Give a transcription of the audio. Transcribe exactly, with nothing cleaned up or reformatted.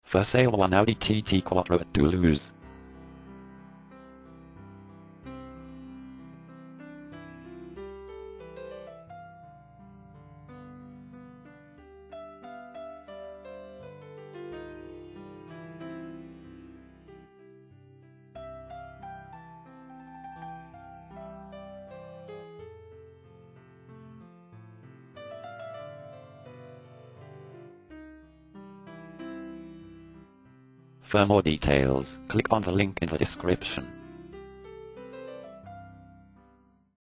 For sale one Audi T T Quattro at Toulouse. For more details, click on the link in the description.